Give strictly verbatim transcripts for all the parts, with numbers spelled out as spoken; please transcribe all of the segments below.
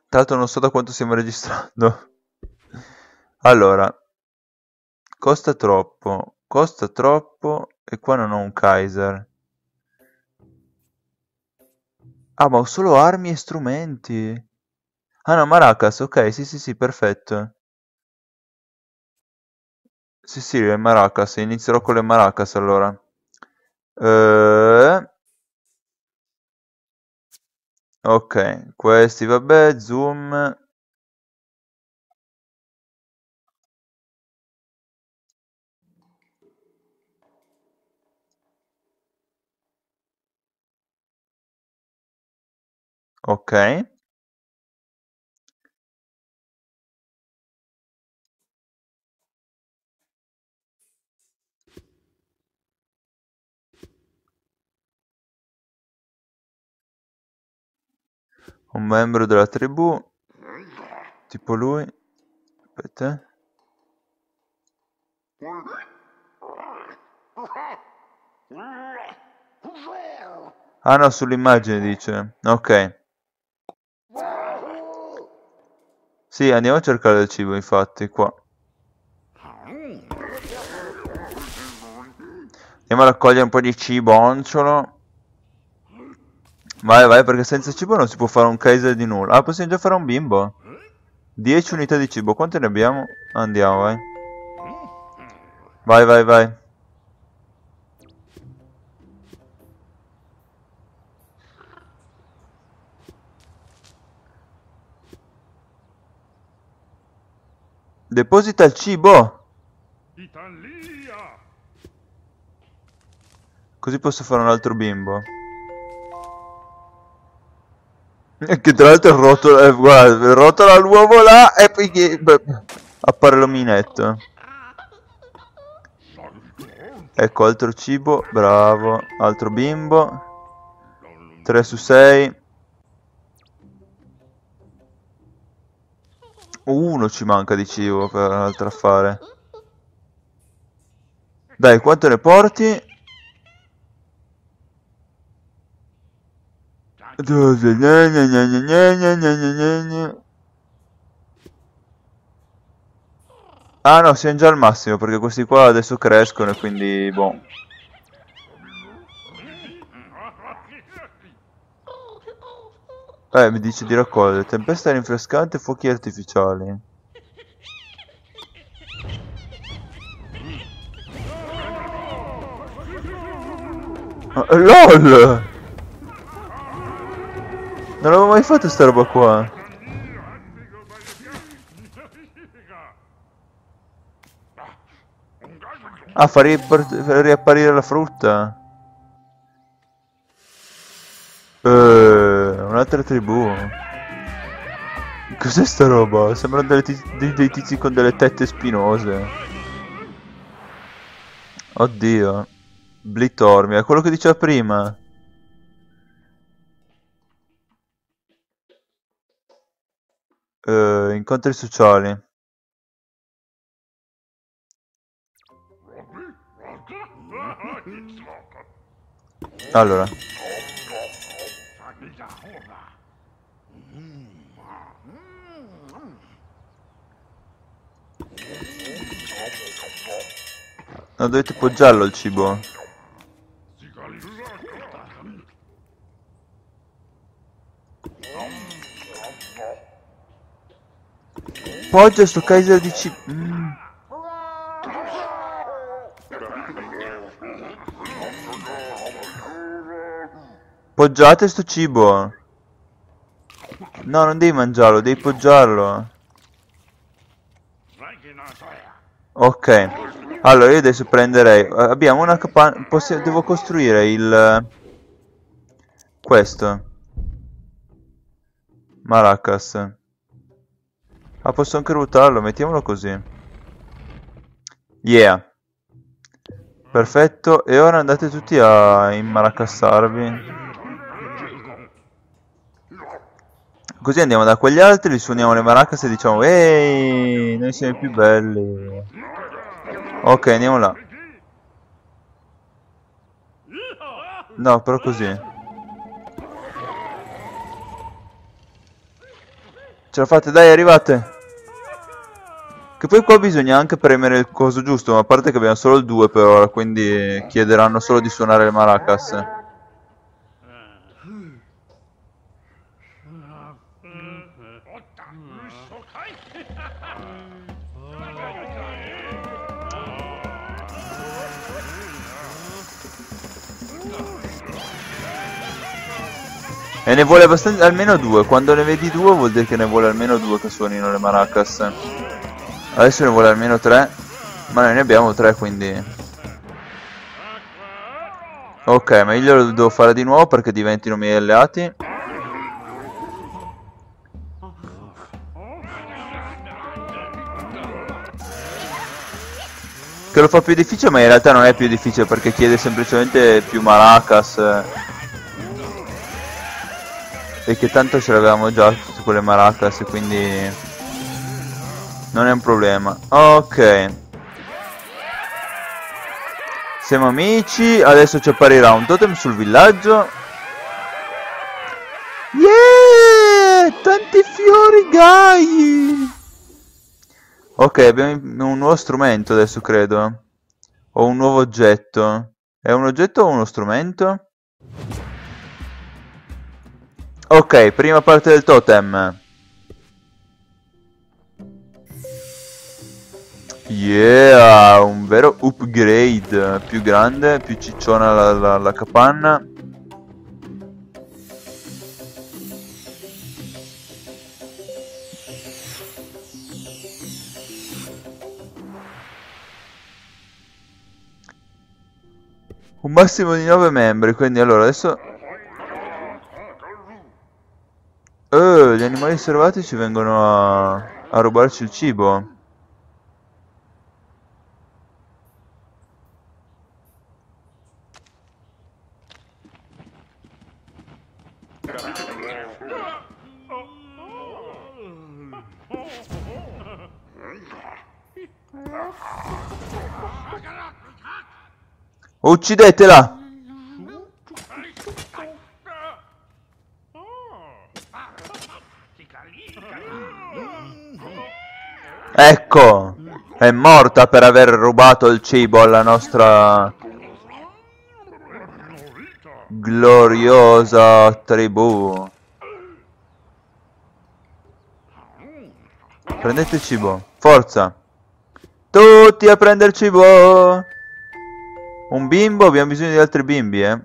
Tra l'altro non so da quanto stiamo registrando. Allora, costa troppo, costa troppo e qua non ho un Kaiser. Ah, ma ho solo armi e strumenti. Ah no, Maracas, ok, sì sì sì, perfetto. Sì sì, le Maracas, inizierò con le Maracas allora. Eh, ok, questi vabbè, zoom. Ok. Un membro della tribù, tipo lui. Aspetta. Ah no, sull'immagine dice. Ok. Sì, andiamo a cercare del cibo, infatti, qua. Andiamo a raccogliere un po' di cibonciolo. Vai, vai, perché senza cibo non si può fare un Kaiser di nulla. Ah, possiamo già fare un bimbo. dieci unità di cibo, quante ne abbiamo? Andiamo, vai. Vai, vai, vai. Deposita il cibo. Così posso fare un altro bimbo. E che tra l'altro rotola, eh, guarda, rotola l'uovo là e poi che, beh, appare l'ominetto. Ecco, altro cibo, bravo. Altro bimbo. tre su sei. Uno ci manca di cibo per un altro affare. Dai, quanto ne porti? Ah no, siamo già al massimo perché questi qua adesso crescono e quindi boh. Eh, mi dice di raccogliere. Tempesta rinfrescante e fuochi artificiali. Ah, LOL! Non avevo mai fatto sta roba qua. Ah, fa riappar- fa riapparire la frutta. Eh, un'altra tribù. Cos'è sta roba? Sembrano delle tizi- dei, dei tizi con delle tette spinose. Oddio. Blitormi, è quello che diceva prima. Eh, incontri sociali. Allora. No, dovete poggiarlo il cibo. Poggia sto Kaiser di cibo. Mm. Poggiate sto cibo. No, non devi mangiarlo, devi poggiarlo. Ok. Allora io adesso prenderei. eh, Abbiamo una capanna. Devo costruire il. Questo. Maracas. Ah, posso anche ruotarlo, mettiamolo così. Yeah. Perfetto. E ora andate tutti a immaracassarvi. Così andiamo da quegli altri, li suoniamo le maracas e diciamo ehi, noi siamo i più belli. Ok, andiamo là. No, però così. Ce la fate, dai, arrivate. Che poi qua bisogna anche premere il coso giusto, ma a parte che abbiamo solo il due per ora, quindi chiederanno solo di suonare le maracas. E ne vuole abbastanza, almeno due. Quando ne vedi due vuol dire che ne vuole almeno due che suonino le maracas. Adesso ne vuole almeno tre. Ma noi ne abbiamo tre, quindi... Ok, ma io lo devo fare di nuovo perché diventino miei alleati. Che lo fa più difficile, ma in realtà non è più difficile perché chiede semplicemente più maracas. E che tanto ce l'avevamo già tutte quelle maracas, quindi non è un problema. Ok, siamo amici. Adesso ci apparirà un totem sul villaggio. Yeah, tanti fiori gai. Ok, abbiamo un nuovo strumento adesso, credo. O un nuovo oggetto. È un oggetto o uno strumento? Ok, prima parte del totem. Yeah, un vero upgrade. Più grande, più cicciona la, la, la capanna. Un massimo di nove membri, quindi allora adesso... Oh, gli animali selvatici vengono a, a rubarci il cibo. Uccidetela! Ecco! È morta per aver rubato il cibo alla nostra gloriosa tribù. Prendete il cibo, forza! Tutti a prendere il cibo! Un bimbo, abbiamo bisogno di altri bimbi, eh.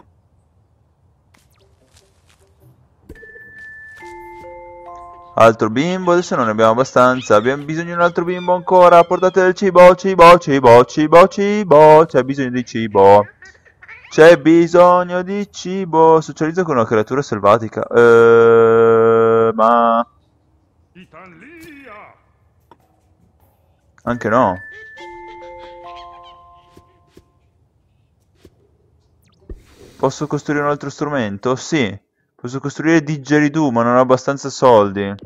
Altro bimbo, adesso non ne abbiamo abbastanza. Abbiamo bisogno di un altro bimbo ancora. Portate del cibo, cibo, cibo, cibo, cibo. C'è bisogno di cibo. C'è bisogno di cibo. Socializza con una creatura selvatica. Ehm, ma... Anche no. Posso costruire un altro strumento? Sì. Posso costruire didgeridoo, ma non ho abbastanza soldi.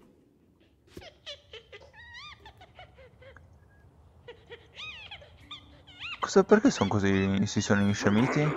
Cosa, perché sono così, si sono insciamiti?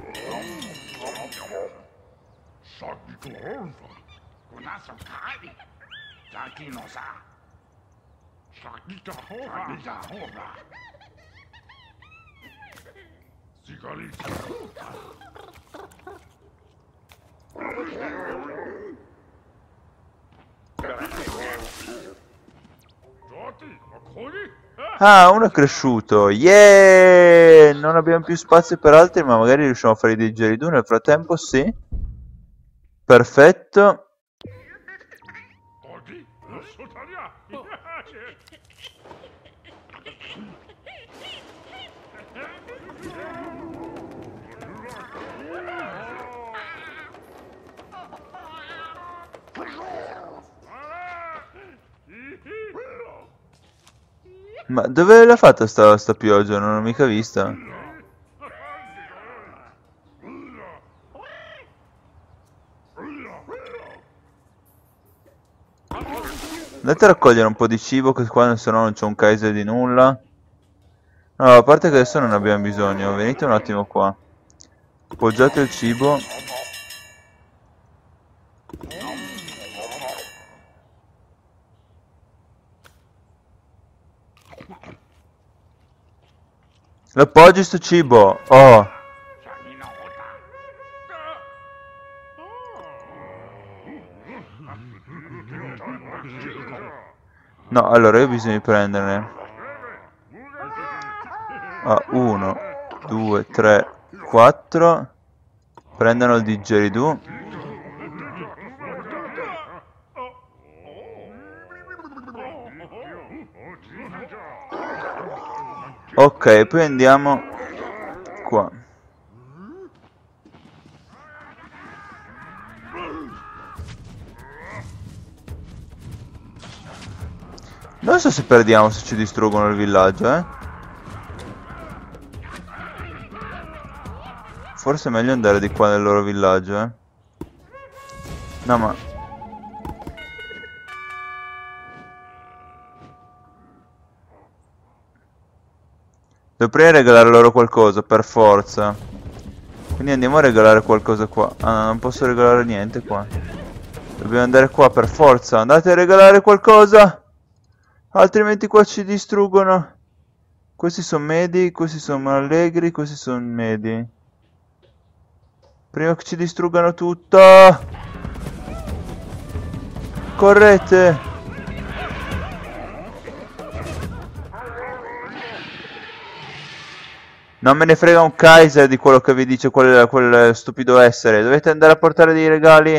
Ah, uno è cresciuto. Yeah! Non abbiamo più spazio per altri, ma magari riusciamo a fare i didgeridoo nel frattempo, sì. Perfetto. Ma dove l'ha fatta sta, sta pioggia? Non l'ho mica vista. Andate a raccogliere un po' di cibo, che qua se no non c'è un Kaiser di nulla. No, a parte che adesso non ne abbiamo bisogno. Venite un attimo qua. Appoggiate il cibo. Lo appoggi sto cibo. Oh. No, allora io bisogna prenderne. Ah, uno, due, tre, quattro. Prendono il digeridoo. Ok, poi andiamo qua. Non so se perdiamo se ci distruggono il villaggio, eh. Forse è meglio andare di qua nel loro villaggio, eh. No, ma... devo prima regalare loro qualcosa, per forza. Quindi andiamo a regalare qualcosa qua. Ah, no, non posso regalare niente qua. Dobbiamo andare qua per forza. Andate a regalare qualcosa. Altrimenti qua ci distruggono. Questi sono medi, questi sono allegri, questi sono medi. Prima che ci distruggano tutto. Correte. Non me ne frega un Kaiser di quello che vi dice quel, quel stupido essere. Dovete andare a portare dei regali.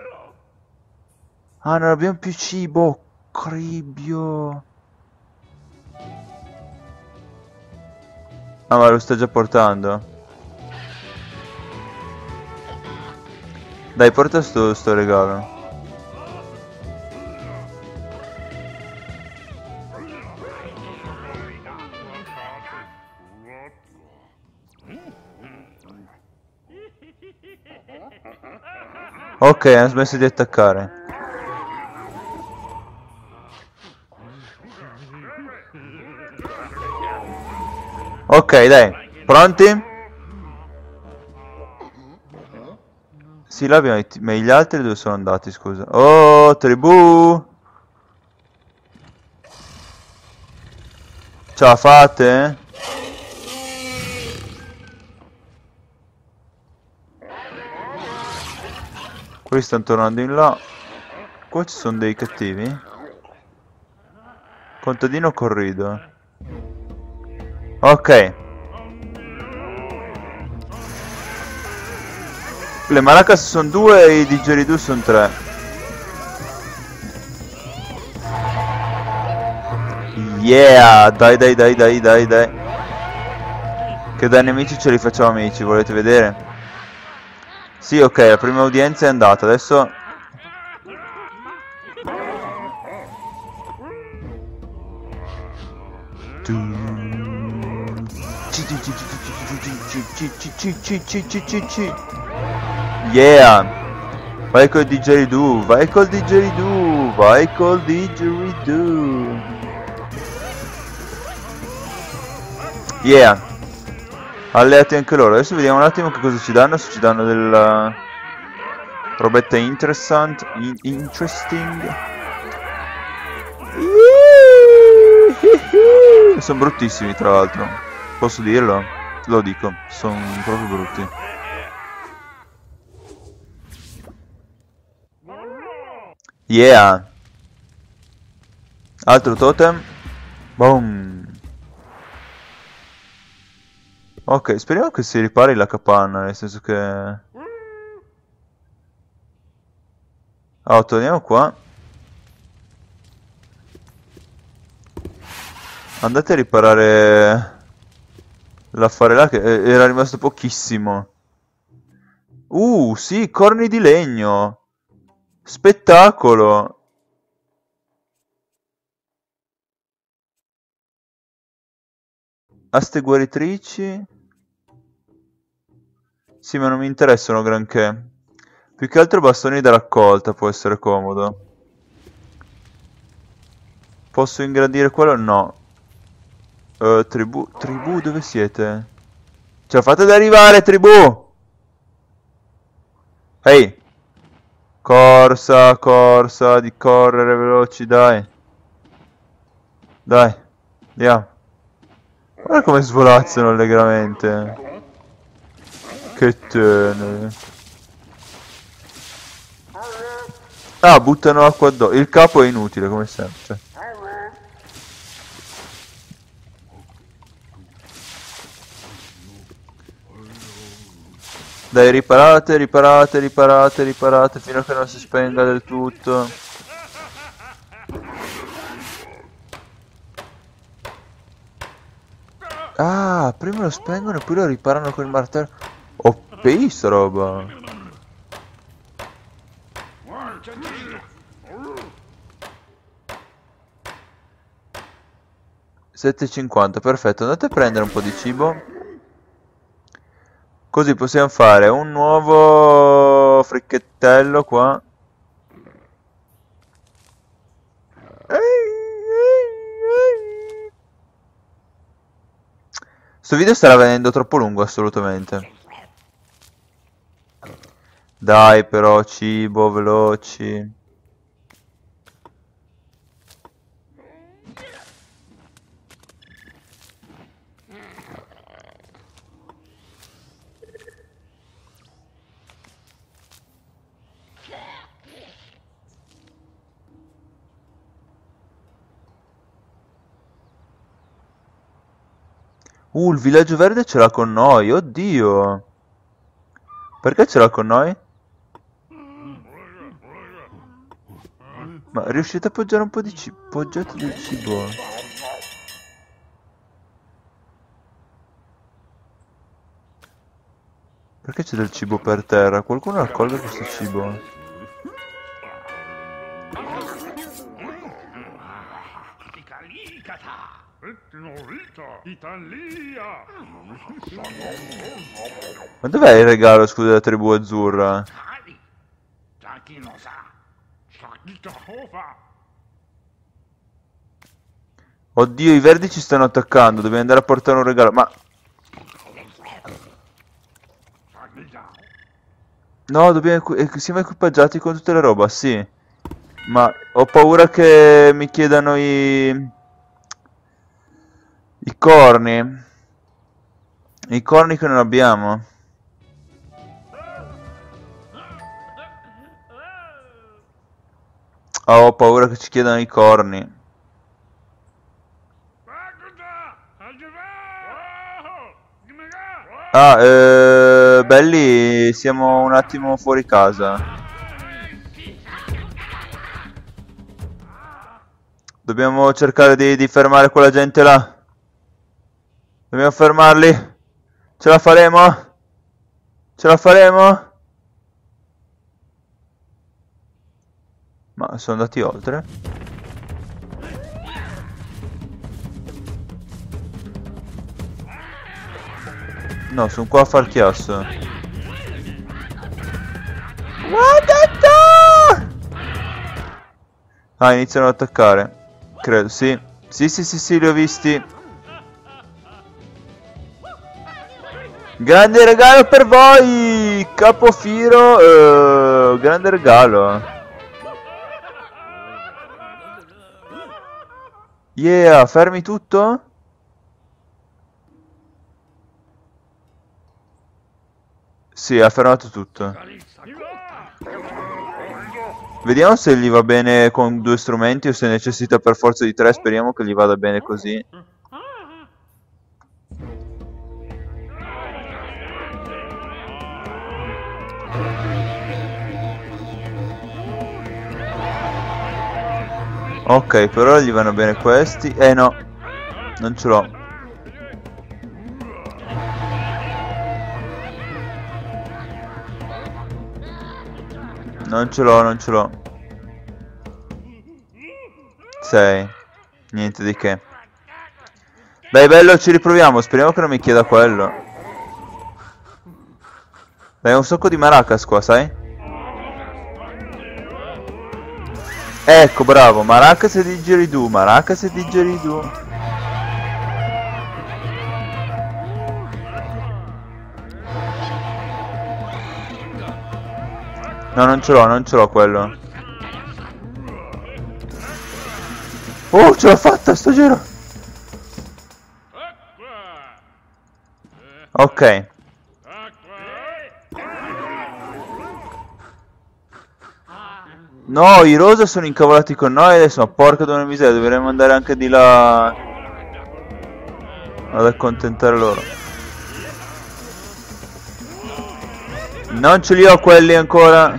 Ah, non abbiamo più cibo. Cribbio. Ah, ma lo sta già portando. Dai, porta sto, sto regalo. Ok, hanno smesso di attaccare. Ok, dai, pronti? Sì, là abbiamo i... ma gli altri dove sono andati, scusa? Oh, tribù! Ce la fate? Quelli stanno tornando in là. Qua ci sono dei cattivi. Contadino corrido. Ok. Le maracas sono due e i digeridoo sono tre. Yeah, dai dai dai dai dai dai. Che dai nemici ce li facciamo amici, volete vedere? Sì, ok, la prima udienza è andata, adesso... Yeah! Vai col digeridoo, vai col digeridoo, vai col digeridoo. Yeah! Alleati anche loro. Adesso vediamo un attimo che cosa ci danno. Se ci danno della robetta interessante. In interesting. Sono bruttissimi, tra l'altro. Posso dirlo? Lo dico. Sono proprio brutti. Yeah. Altro totem. Boom. Ok, speriamo che si ripari la capanna, nel senso che... Ah, torniamo qua. Andate a riparare l'affare là che era rimasto pochissimo. Uh, sì, corni di legno. Spettacolo. Aste guaritrici. Sì, ma non mi interessano granché. Più che altro bastoni da raccolta può essere comodo. Posso ingrandire quello? No. Uh, tribù, tribù, dove siete? Ce la fate ad arrivare, tribù! Ehi! Corsa, corsa, di correre veloci, dai. Dai, andiamo. Guarda come svolazzano allegramente. Che tenere. Ah, buttano acqua addosso. Il capo è inutile come sempre. Dai, riparate, riparate, riparate, riparate fino a che non si spenga del tutto. Ah, prima lo spengono e poi lo riparano con il martello. O P sta roba. sette e cinquanta, perfetto. Andate a prendere un po' di cibo. Così possiamo fare un nuovo fricchettello qua. Sto video starà venendo troppo lungo, assolutamente. Dai però, cibo, veloci. Uh, il villaggio verde ce l'ha con noi, oddio. Perché ce l'ha con noi? Ma riuscite a appoggiare un po' di cibo? Appoggiate del cibo. Perché c'è del cibo per terra? Qualcuno raccolga questo cibo? Ma dov'è il regalo, scusa, della tribù azzurra? Oddio, i verdi ci stanno attaccando, dobbiamo andare a portare un regalo, ma... No, dobbiamo... siamo equipaggiati con tutte le roba, sì. Ma ho paura che mi chiedano i... I corni. I corni che non abbiamo. Oh, ho paura che ci chiedano i corni. Ah, eh, belli, siamo un attimo fuori casa. Dobbiamo cercare di, di fermare quella gente là. Dobbiamo fermarli. Ce la faremo? Ce la faremo? Ma sono andati oltre? No, sono qua a far chiasso. Ah, iniziano ad attaccare. Credo, sì. Sì, sì, sì, sì, li ho visti. Grande regalo per voi! Capofiro! Uh, grande regalo. Yeah, fermi tutto? Sì, ha fermato tutto. Vediamo se gli va bene con due strumenti o se necessita per forza di tre. Speriamo che gli vada bene così. Ok, per ora gli vanno bene questi. Eh no, non ce l'ho. Non ce l'ho, non ce l'ho. sei. Niente di che. Dai bello, ci riproviamo. Speriamo che non mi chieda quello. Dai, un sacco di maracas qua, sai? Ecco, bravo, maracas e didgeridoo, maracas e didgeridoo. No, non ce l'ho, non ce l'ho quello. Oh, ce l'ho fatta sto giro. Ok. No, i rosa sono incavolati con noi adesso, ma porca di una miseria, dovremmo andare anche di là ad accontentare loro. Non ce li ho quelli ancora.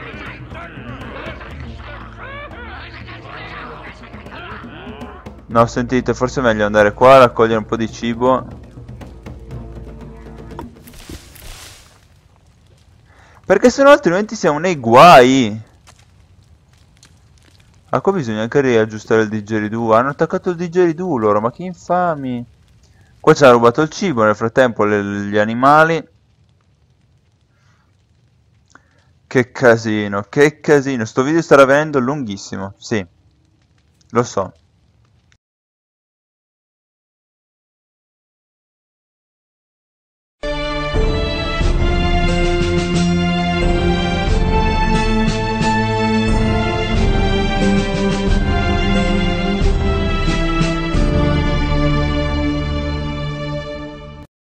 No, sentite, forse è meglio andare qua a raccogliere un po' di cibo. Perché sennò altrimenti siamo nei guai. Ah, qua bisogna anche riaggiustare il digeridoo. Hanno attaccato il digeridoo loro, ma che infami. Qua ci hanno rubato il cibo, nel frattempo le- gli animali. Che casino, che casino. Sto video starà venendo lunghissimo, sì. Lo so.